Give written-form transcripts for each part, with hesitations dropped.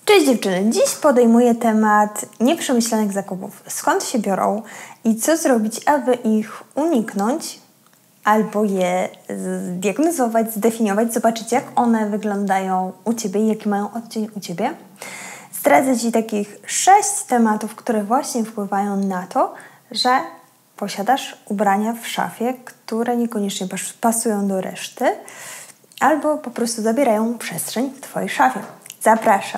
Cześć dziewczyny, dziś podejmuję temat nieprzemyślanych zakupów. Skąd się biorą i co zrobić, aby ich uniknąć albo je zdiagnozować, zdefiniować, zobaczyć jak one wyglądają u Ciebie i jaki mają odcień u Ciebie. Zdradzę Ci takich 6 tematów, które właśnie wpływają na to, że posiadasz ubrania w szafie, które niekoniecznie pasują do reszty albo po prostu zabierają przestrzeń w Twojej szafie. Zapraszam.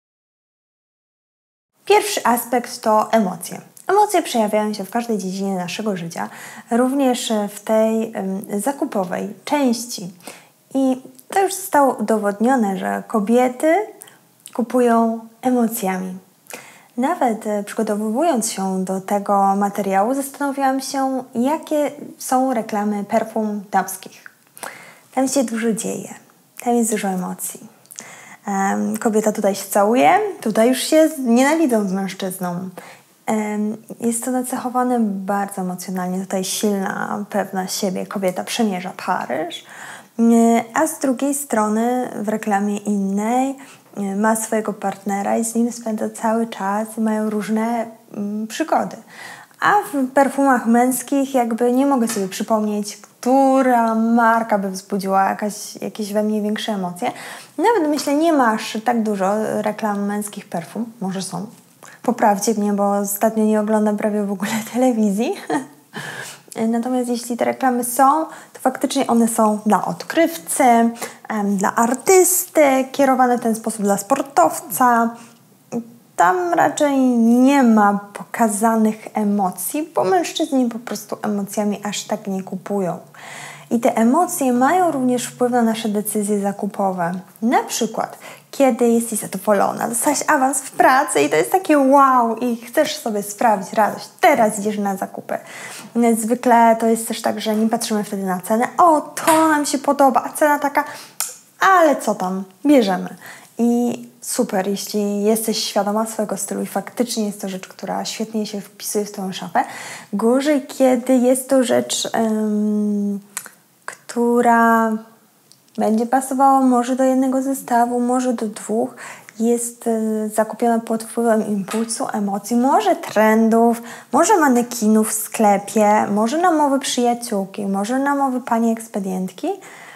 Pierwszy aspekt to emocje. Emocje przejawiają się w każdej dziedzinie naszego życia, również w tej zakupowej części. I to już zostało udowodnione, że kobiety kupują emocjami. Nawet przygotowując się do tego materiału, zastanawiałam się, jakie są reklamy perfum damskich. Tam się dużo dzieje, tam jest dużo emocji. Kobieta tutaj się całuje, tutaj już się nienawidzą z mężczyzną. Jest to nacechowane bardzo emocjonalnie. Tutaj silna, pewna siebie kobieta przemierza Paryż, a z drugiej strony w reklamie innej ma swojego partnera i z nim spędza cały czas i mają różne przygody. A w perfumach męskich jakby nie mogę sobie przypomnieć, która marka by wzbudziła jakieś we mnie większe emocje. Nawet myślę, nie masz tak dużo reklam męskich perfum. Może są. Poprawcie mnie, bo ostatnio nie oglądam prawie w ogóle telewizji. Natomiast jeśli te reklamy są, to faktycznie one są dla odkrywcy, dla artysty, kierowane w ten sposób dla sportowca. Tam raczej nie ma pokazanych emocji, bo mężczyźni po prostu emocjami aż tak nie kupują. I te emocje mają również wpływ na nasze decyzje zakupowe. Na przykład, kiedy jesteś zadowolona, dostałaś awans w pracy i to jest takie wow i chcesz sobie sprawić radość, teraz idziesz na zakupy. Zwykle to jest też tak, że nie patrzymy wtedy na cenę. O, to nam się podoba, a cena taka, ale co tam, bierzemy. I super, jeśli jesteś świadoma swojego stylu i faktycznie jest to rzecz, która świetnie się wpisuje w Twoją szafę. Gorzej, kiedy jest to rzecz, która będzie pasowała może do jednego zestawu, może do dwóch. Jest zakupiona pod wpływem impulsu, emocji, może trendów, może manekinów w sklepie, może namowy przyjaciółki, może namowy pani ekspedientki.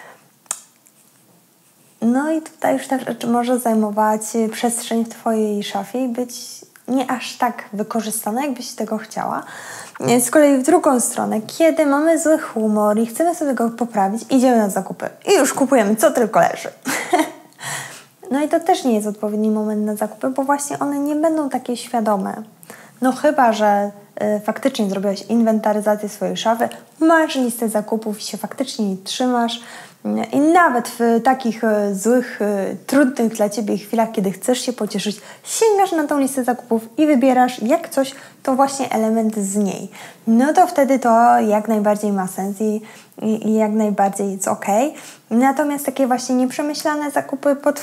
No i tutaj już ta rzecz może zajmować przestrzeń w Twojej szafie i być nie aż tak wykorzystana, jakbyś tego chciała. Z kolei w drugą stronę, kiedy mamy zły humor i chcemy sobie go poprawić, idziemy na zakupy i już kupujemy, co tylko leży. No i to też nie jest odpowiedni moment na zakupy, bo właśnie one nie będą takie świadome. No chyba, że faktycznie zrobiłaś inwentaryzację swojej szafy, masz listę zakupów i się faktycznie jej trzymasz. I nawet w takich złych, trudnych dla Ciebie chwilach, kiedy chcesz się pocieszyć, sięgasz na tą listę zakupów i wybierasz jak coś, to właśnie element z niej. No to wtedy to jak najbardziej ma sens i jak najbardziej jest okej. Natomiast takie właśnie nieprzemyślane zakupy pod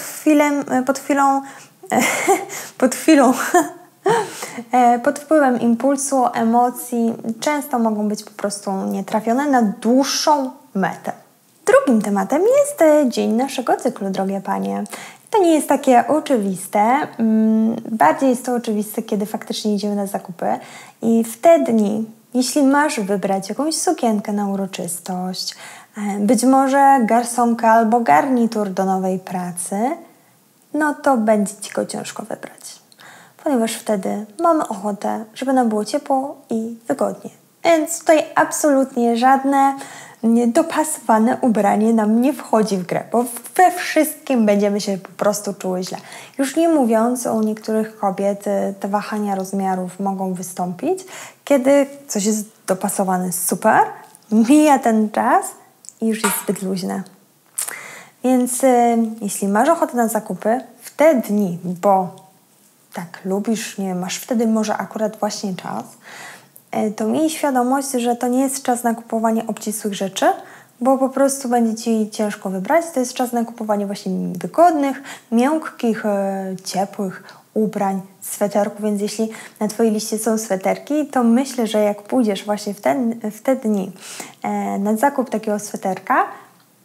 wpływem impulsu, emocji często mogą być po prostu nietrafione na dłuższą metę. Drugim tematem jest dzień naszego cyklu, drogie panie. To nie jest takie oczywiste. Bardziej jest to oczywiste, kiedy faktycznie idziemy na zakupy. I w te dni, jeśli masz wybrać jakąś sukienkę na uroczystość, być może garsonkę albo garnitur do nowej pracy, no to będzie Ci go ciężko wybrać. Ponieważ wtedy mamy ochotę, żeby nam było ciepło i wygodnie. Więc tutaj absolutnie żadne dopasowane ubranie nam nie wchodzi w grę, bo we wszystkim będziemy się po prostu czuły źle. Już nie mówiąc, u niektórych kobiet te wahania rozmiarów mogą wystąpić, kiedy coś jest dopasowane super, mija ten czas i już jest zbyt luźne. Więc jeśli masz ochotę na zakupy w te dni, bo tak lubisz, nie masz wtedy może akurat właśnie czas, to miej świadomość, że to nie jest czas na kupowanie obcisłych rzeczy, bo po prostu będzie Ci ciężko wybrać. To jest czas na kupowanie właśnie wygodnych, miękkich, ciepłych ubrań, sweterków, więc jeśli na Twojej liście są sweterki, to myślę, że jak pójdziesz właśnie w te dni na zakup takiego sweterka,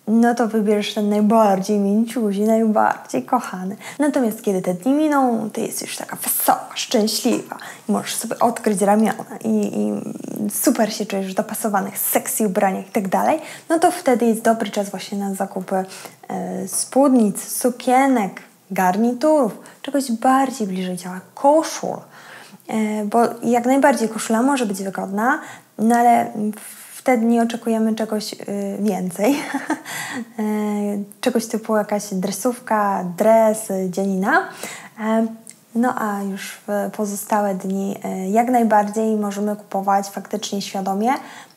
no to wybierzesz ten najbardziej mięciuzi, najbardziej kochany. Natomiast kiedy te dni miną, ty jesteś już taka wesoła, szczęśliwa i możesz sobie odkryć ramiona i super się czujesz w dopasowanych, sexy ubraniach i tak dalej, no to wtedy jest dobry czas właśnie na zakupy spódnic, sukienek, garniturów, czegoś bardziej bliżej ciała, koszul. Bo jak najbardziej koszula może być wygodna, no ale wtedy nie oczekujemy czegoś więcej. Czegoś typu jakaś dresówka, dres, dzielina. No a już w pozostałe dni jak najbardziej możemy kupować faktycznie świadomie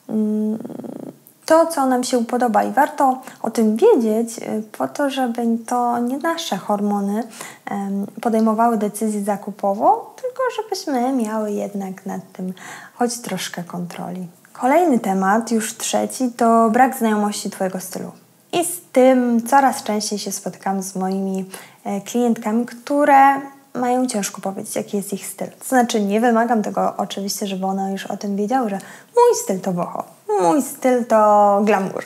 to, co nam się podoba i warto o tym wiedzieć po to, żeby to nie nasze hormony podejmowały decyzję zakupową, tylko żebyśmy miały jednak nad tym choć troszkę kontroli. Kolejny temat, już trzeci, to brak znajomości Twojego stylu. I z tym coraz częściej się spotykam z moimi klientkami, które mają ciężko powiedzieć, jaki jest ich styl. To znaczy nie wymagam tego oczywiście, żeby one już o tym wiedziały, że mój styl to boho, mój styl to glamour.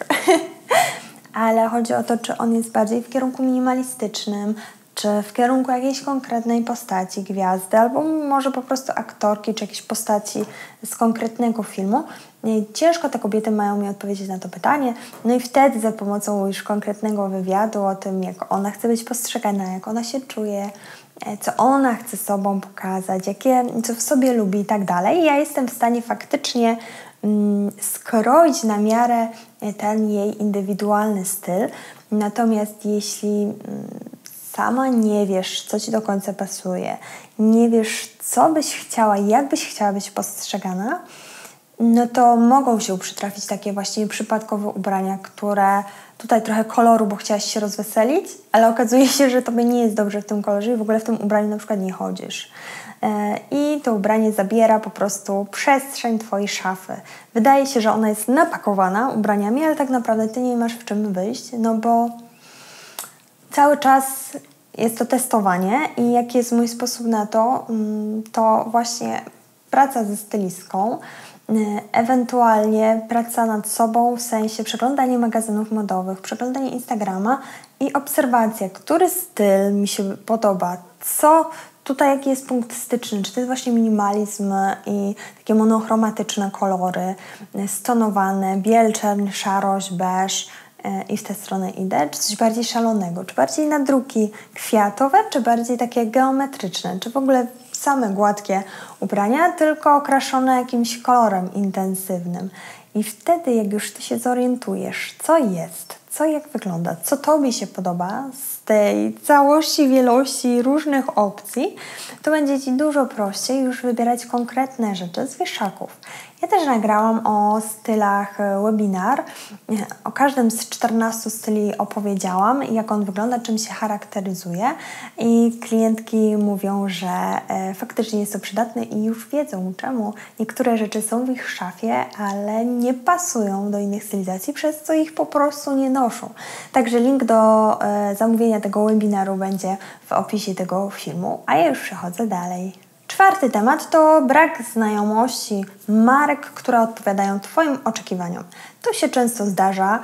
Ale chodzi o to, czy on jest bardziej w kierunku minimalistycznym, czy w kierunku jakiejś konkretnej postaci, gwiazdy, albo może po prostu aktorki, czy jakiejś postaci z konkretnego filmu. Ciężko te kobiety mają mi odpowiedzieć na to pytanie, no i wtedy za pomocą już konkretnego wywiadu o tym, jak ona chce być postrzegana, jak ona się czuje, co ona chce sobą pokazać, co w sobie lubi i tak dalej. Ja jestem w stanie faktycznie skroić na miarę ten jej indywidualny styl. Natomiast jeśli sama nie wiesz, co Ci do końca pasuje, nie wiesz, co byś chciała, jak byś chciała być postrzegana, no to mogą się przytrafić takie właśnie przypadkowe ubrania, które tutaj trochę koloru, bo chciałaś się rozweselić, ale okazuje się, że Tobie nie jest dobrze w tym kolorze i w ogóle w tym ubraniu na przykład nie chodzisz. I to ubranie zabiera po prostu przestrzeń Twojej szafy. Wydaje się, że ona jest napakowana ubraniami, ale tak naprawdę Ty nie masz w czym wyjść, no bo cały czas jest to testowanie i jaki jest mój sposób na to, to właśnie praca ze stylistką, ewentualnie praca nad sobą, w sensie przeglądanie magazynów modowych, przeglądanie Instagrama i obserwacja, który styl mi się podoba, co tutaj, jaki jest punkt styczny, czy to jest właśnie minimalizm i takie monochromatyczne kolory, stonowane, biel, czerń, szarość, beż i w tę stronę idę, czy coś bardziej szalonego, czy bardziej nadruki kwiatowe, czy bardziej takie geometryczne, czy w ogóle same gładkie ubrania, tylko okraszone jakimś kolorem intensywnym. I wtedy, jak już Ty się zorientujesz, co jest, co jak wygląda, co Tobie się podoba z tej całości, wielości różnych opcji, to będzie Ci dużo prościej już wybierać konkretne rzeczy z wieszaków. Ja też nagrałam o stylach webinar. O każdym z 14 styli opowiedziałam, jak on wygląda, czym się charakteryzuje i klientki mówią, że faktycznie jest to przydatne i już wiedzą, czemu niektóre rzeczy są w ich szafie, ale nie pasują do innych stylizacji, przez co ich po prostu nie noszą. Także link do zamówienia tego webinaru będzie w opisie tego filmu, a ja już przechodzę dalej. Czwarty temat to brak znajomości marek, które odpowiadają Twoim oczekiwaniom. To się często zdarza,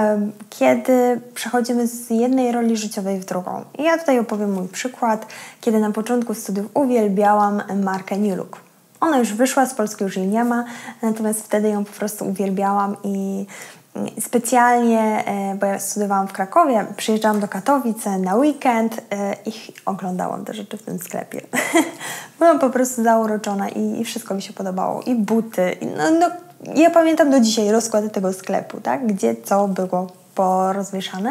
kiedy przechodzimy z jednej roli życiowej w drugą. I ja tutaj opowiem mój przykład, kiedy na początku studiów uwielbiałam markę New Look. Ona już wyszła, z Polski już jej nie ma, natomiast wtedy ją po prostu uwielbiałam i specjalnie, bo ja studiowałam w Krakowie, przyjeżdżałam do Katowic na weekend i oglądałam te rzeczy w tym sklepie. Byłam po prostu zauroczona i wszystko mi się podobało. I buty. Ja pamiętam do dzisiaj rozkład tego sklepu, tak? Gdzie co było porozwieszane.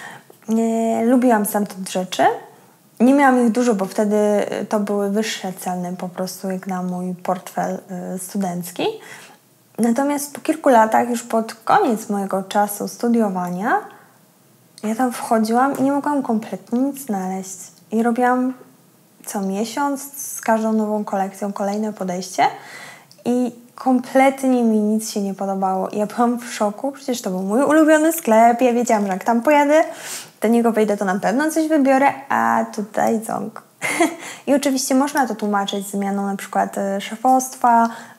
Lubiłam stamtąd rzeczy. Nie miałam ich dużo, bo wtedy to były wyższe ceny po prostu jak na mój portfel studencki. Natomiast po kilku latach, już pod koniec mojego czasu studiowania, ja tam wchodziłam i nie mogłam kompletnie nic znaleźć. I robiłam co miesiąc z każdą nową kolekcją kolejne podejście i kompletnie mi nic się nie podobało. I ja byłam w szoku, przecież to był mój ulubiony sklep, ja wiedziałam, że jak tam pojadę, do niego wejdę, to na pewno coś wybiorę, a tutaj ząg. I oczywiście można to tłumaczyć zmianą na przykład szefostwa,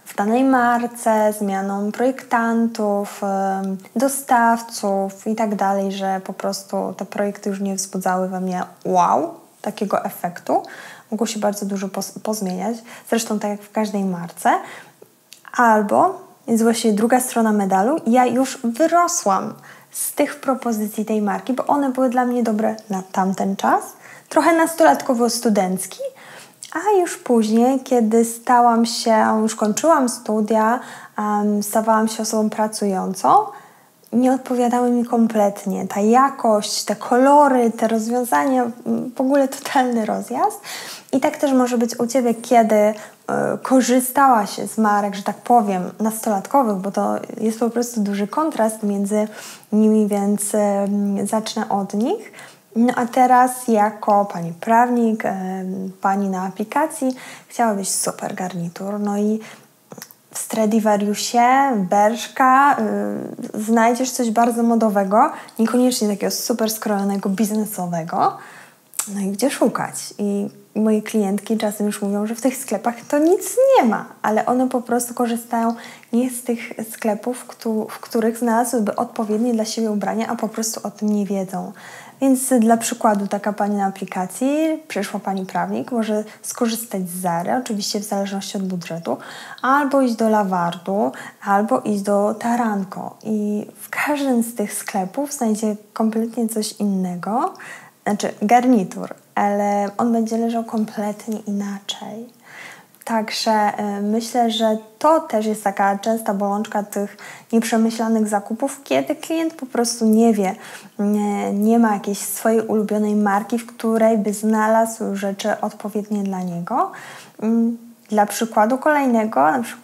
w danej marce, zmianą projektantów, dostawców i tak dalej, że po prostu te projekty już nie wzbudzały we mnie wow, takiego efektu. Mogło się bardzo dużo pozmieniać, zresztą tak jak w każdej marce. Albo jest właśnie druga strona medalu, ja już wyrosłam z tych propozycji tej marki, bo one były dla mnie dobre na tamten czas, trochę nastolatkowo-studencki, a już później, kiedy już kończyłam studia, stawałam się osobą pracującą, nie odpowiadały mi kompletnie. Ta jakość, te kolory, te rozwiązania, w ogóle totalny rozjazd. I tak też może być u Ciebie, kiedy korzystała się z marek, że tak powiem, nastolatkowych, bo to jest po prostu duży kontrast między nimi, więc zacznę od nich. No a teraz jako pani prawnik, pani na aplikacji chciałabyś super garnitur, no i w Stradivariusie, Bershka znajdziesz coś bardzo modowego, niekoniecznie takiego super skrojonego, biznesowego. No i gdzie szukać? I moje klientki czasem już mówią, że w tych sklepach to nic nie ma, ale one po prostu korzystają nie z tych sklepów, w których znalazłyby odpowiednie dla siebie ubrania, a po prostu o tym nie wiedzą. Więc dla przykładu taka pani na aplikacji, przyszła pani prawnik, może skorzystać z Zary, oczywiście w zależności od budżetu, albo iść do Lawardu, albo iść do Taranko. I w każdym z tych sklepów znajdzie kompletnie coś innego, znaczy garnitur, ale on będzie leżał kompletnie inaczej. Także myślę, że to też jest taka częsta bolączka tych nieprzemyślanych zakupów, kiedy klient po prostu nie wie, nie ma jakiejś swojej ulubionej marki, w której by znalazł rzeczy odpowiednie dla niego. Dla przykładu kolejnego,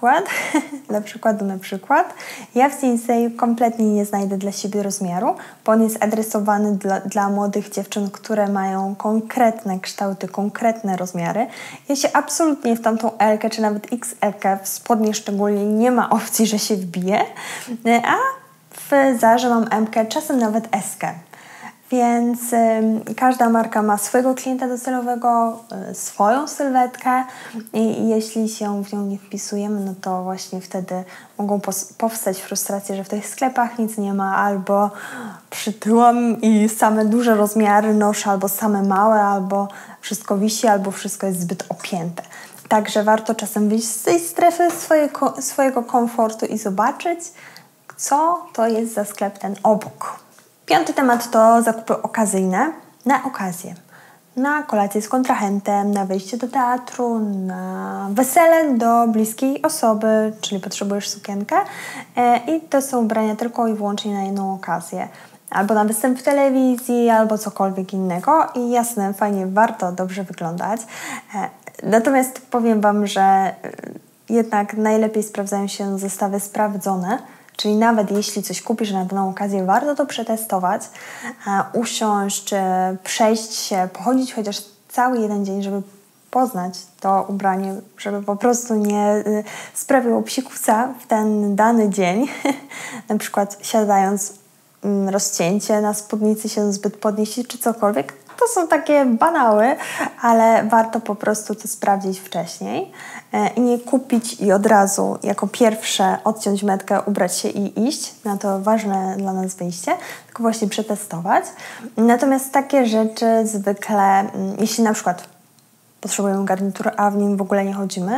na przykład, ja w Sinsei kompletnie nie znajdę dla siebie rozmiaru, bo on jest adresowany dla młodych dziewczyn, które mają konkretne kształty, konkretne rozmiary. Ja się absolutnie w tamtą L-kę, czy nawet XL-kę, w spodnie szczególnie, nie ma opcji, że się wbije, a w Zarze mam M-kę, czasem nawet S-kę. Więc każda marka ma swojego klienta docelowego, swoją sylwetkę i jeśli się w nią nie wpisujemy, no to właśnie wtedy mogą powstać frustracje, że w tych sklepach nic nie ma, albo przytyłam i same duże rozmiary noszę, albo same małe, albo wszystko wisi, albo wszystko jest zbyt opięte. Także warto czasem wyjść z tej strefy swojego komfortu i zobaczyć, co to jest za sklep ten obok. Piąty temat to zakupy okazyjne na okazję. Na kolację z kontrahentem, na wyjście do teatru, na wesele do bliskiej osoby, czyli potrzebujesz sukienkę i to są ubrania tylko i wyłącznie na jedną okazję. Albo na występ w telewizji, albo cokolwiek innego i jasne, fajnie, warto dobrze wyglądać. Natomiast powiem Wam, że jednak najlepiej sprawdzają się zestawy sprawdzone, czyli nawet jeśli coś kupisz na daną okazję, warto to przetestować, usiąść, przejść się, pochodzić chociaż cały jeden dzień, żeby poznać to ubranie, żeby po prostu nie sprawiło psikusa w ten dany dzień. Na przykład siadając, rozcięcie na spódnicy się zbyt podnieść czy cokolwiek. To są takie banały, ale warto po prostu to sprawdzić wcześniej i nie kupić i od razu jako pierwsze odciąć metkę, ubrać się i iść. Na to ważne dla nas wyjście, tylko właśnie przetestować. Natomiast takie rzeczy zwykle, jeśli na przykład potrzebujemy garnituru, a w nim w ogóle nie chodzimy,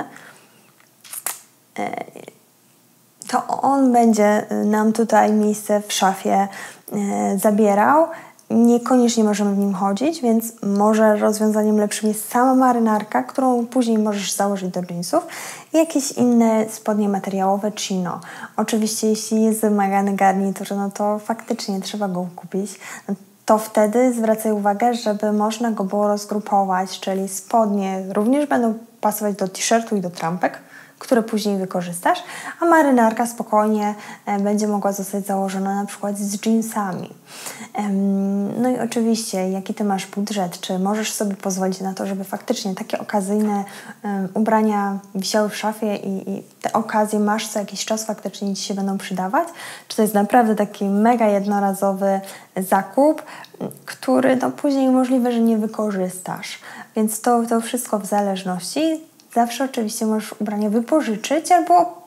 to on będzie nam tutaj miejsce w szafie zabierał. Niekoniecznie możemy w nim chodzić, więc może rozwiązaniem lepszym jest sama marynarka, którą później możesz założyć do jeansów i jakieś inne spodnie materiałowe chino. Oczywiście jeśli jest wymagany garnitur, no to faktycznie trzeba go kupić. To wtedy zwracaj uwagę, żeby można go było rozgrupować, czyli spodnie również będą pasować do t-shirtu i do trampek, które później wykorzystasz, a marynarka spokojnie będzie mogła zostać założona na przykład z jeansami. No i oczywiście, jaki Ty masz budżet, czy możesz sobie pozwolić na to, żeby faktycznie takie okazyjne ubrania wisiały w szafie i te okazje masz co jakiś czas, faktycznie Ci się będą przydawać, czy to jest naprawdę taki mega jednorazowy zakup, który no później możliwe, że nie wykorzystasz. Więc to wszystko w zależności. Zawsze oczywiście możesz ubrania wypożyczyć albo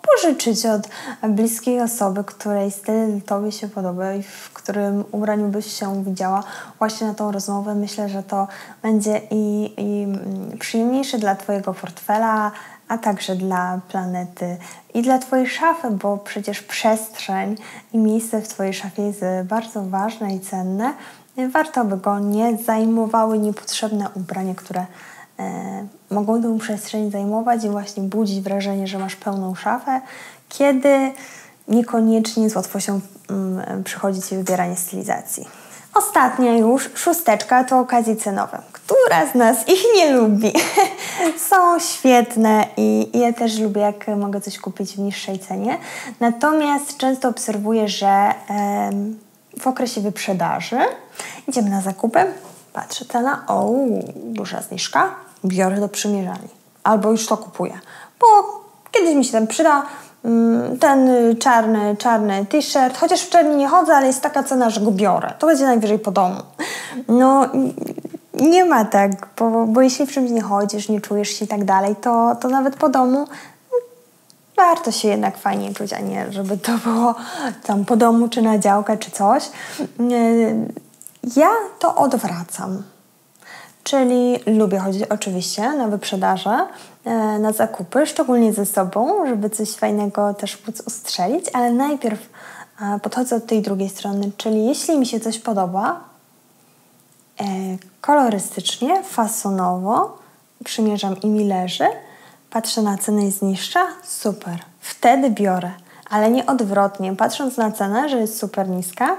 pożyczyć od bliskiej osoby, której styl Tobie się podoba i w którym ubraniu byś się widziała właśnie na tą rozmowę. Myślę, że to będzie i przyjemniejsze dla Twojego portfela, a także dla planety i dla Twojej szafy, bo przecież przestrzeń i miejsce w Twojej szafie jest bardzo ważne i cenne. Warto by go nie zajmowały niepotrzebne ubrania, które mogą tę przestrzeń zajmować i właśnie budzić wrażenie, że masz pełną szafę, kiedy niekoniecznie z łatwością przychodzi Ci wybieranie stylizacji. Ostatnia już, 6, to okazje cenowe. Która z nas ich nie lubi? Są świetne i ja też lubię, jak mogę coś kupić w niższej cenie. Natomiast często obserwuję, że w okresie wyprzedaży idziemy na zakupy, patrzę cena, duża zniżka, biorę do przymierzalni. Albo już to kupuję, bo kiedyś mi się ten przyda, ten czarny t-shirt, chociaż w czerni nie chodzę, ale jest taka cena, że go biorę. To będzie najwyżej po domu. No, nie ma tak, bo jeśli w czymś nie chodzisz, nie czujesz się i tak dalej, to nawet po domu warto się jednak fajnie czuć, a nie żeby to było tam po domu, czy na działkę, czy coś. Ja to odwracam. Czyli lubię chodzić oczywiście na wyprzedaże, na zakupy, szczególnie ze sobą, żeby coś fajnego też móc ustrzelić, ale najpierw podchodzę od tej drugiej strony, czyli jeśli mi się coś podoba, kolorystycznie, fasonowo, przymierzam i mi leży, patrzę na cenę i zniższa, super, wtedy biorę, ale nie odwrotnie, patrząc na cenę, że jest super niska,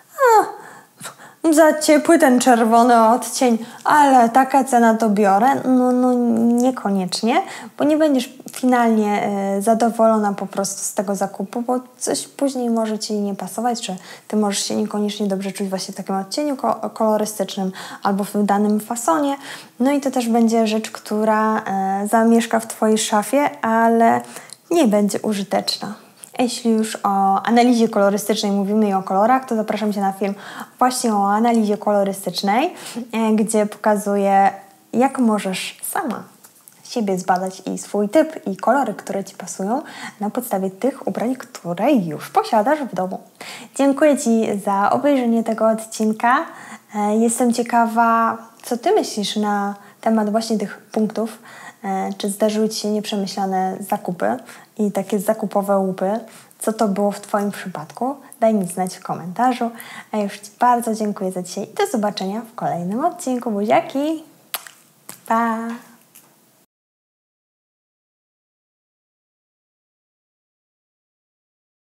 za ciepły ten czerwony odcień, ale taka cena to biorę. No niekoniecznie, bo nie będziesz finalnie zadowolona po prostu z tego zakupu, bo coś później może Ci nie pasować, czy Ty możesz się niekoniecznie dobrze czuć właśnie w takim odcieniu kolorystycznym albo w danym fasonie. No i to też będzie rzecz, która zamieszka w Twojej szafie, ale nie będzie użyteczna. Jeśli już o analizie kolorystycznej mówimy i o kolorach, to zapraszam Cię na film właśnie o analizie kolorystycznej, gdzie pokazuję, jak możesz sama siebie zbadać i swój typ i kolory, które Ci pasują na podstawie tych ubrań, które już posiadasz w domu. Dziękuję Ci za obejrzenie tego odcinka. Jestem ciekawa, co Ty myślisz na temat właśnie tych punktów. Czy zdarzyły Ci się nieprzemyślane zakupy i takie zakupowe łupy? Co to było w Twoim przypadku? Daj mi znać w komentarzu. A już Ci bardzo dziękuję za dzisiaj i do zobaczenia w kolejnym odcinku. Buziaki! Pa!